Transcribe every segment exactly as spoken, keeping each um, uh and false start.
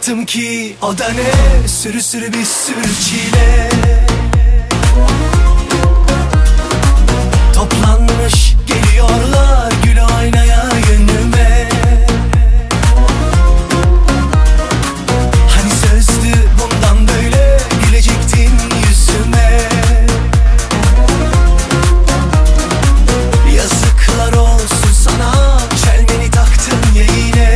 baktım ki o da ne, sürü sürü bir sürü çile. Toplanmış geliyorlar gül oynaya yönüme. Hani sözdü bundan böyle gülecektin yüzüme. Yazıklar olsun sana, çelmeni taktın ya yine.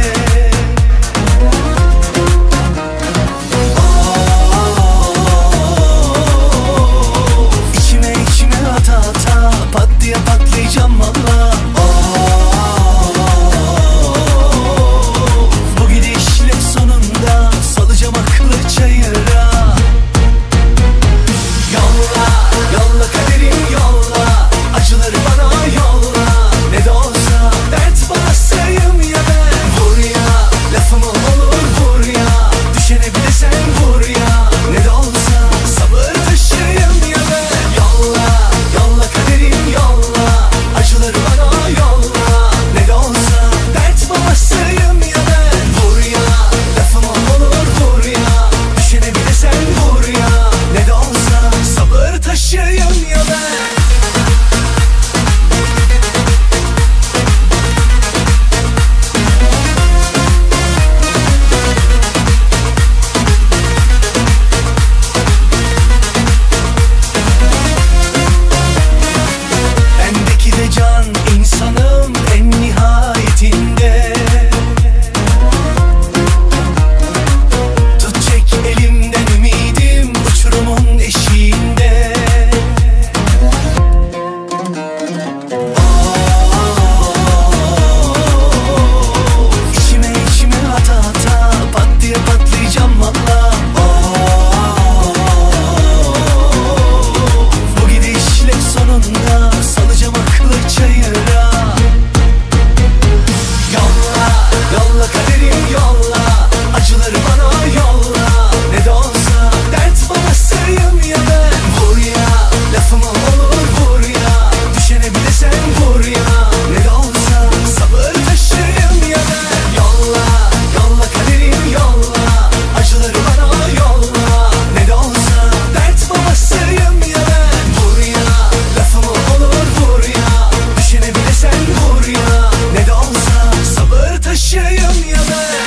İçime içime ata ata pat diye patlayacağım valla. Bu gidişle sonunda salacağım aklı çayıra. Yolla, yolla kaderim yolla, acıları bana yolla. Ne de olsa dert basayım ya ben. Vur ya, lafımı olur vur ya, düşene bir de sen vur ya. Ne de olsa sabır taşıyım ya ben. Yolla, yolla kaderim yolla, acıları bana yolla. Ne de olsa dert basayım ya ben. Vur ya, lafımı olur vur ya, düşene bir de sen vur ya. Ne de olsa sabır taşıyım ya ben. Bendeki de can insanım en nihayetinde. Tut çek elimden ümidim uçurumun eşiğinde. İçime içime ata ata pat diye patlayacağım valla. Bu gidişle sonunda salacağım aklı çayıra. Yolla, yolla kaderim yolla, acıları bana yolla. Ne de olsa dert basayım ya ben. Vur ya, lafımı olur vur ya, düşene bir de sen vur ya. Ne de olsa sabır taşıyım ya ben. Yolla, yolla kaderim yolla, acıları bana yolla. Ne de olsa dert basayım ya ben. Vur ya, lafımı olur vur ya, düşene bir de sen vur ya. Ne de olsa sabır taşıyım ya ben.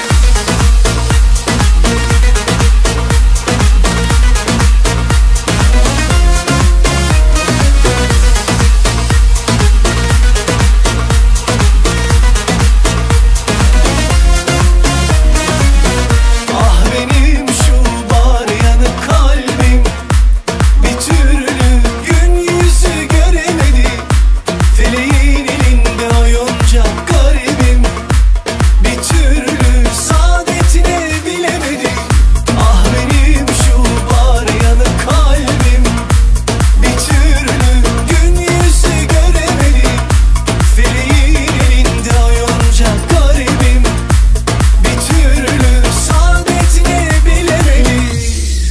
Ah benim şu bar yanık kalbim, bir türlü gün yüzü göremedi. Feleğin elinde oyuncak garibim, bir türlü saadetine bilemedi. Ah benim şu bar yanık kalbim, bir türlü gün yüzü göremedi. Feleğin elinde oyuncak garibim, bir türlü saadetine bilemedi.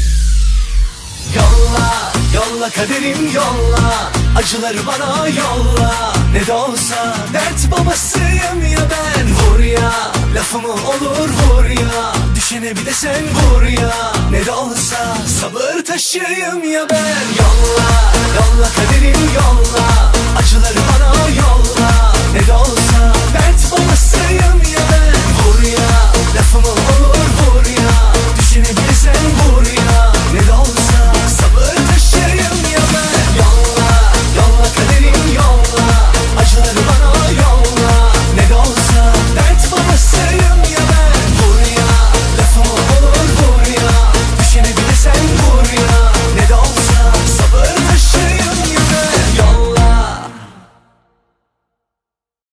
Yolla, yolla kaderim yolla, acıları bana yolla. Ne de olsa dert babasıyım ya ben. Vur ya, lafımı olur vur ya, düşene bir de sen vur ya. Ne de olsa sabır taşıyım ya ben. Yolla,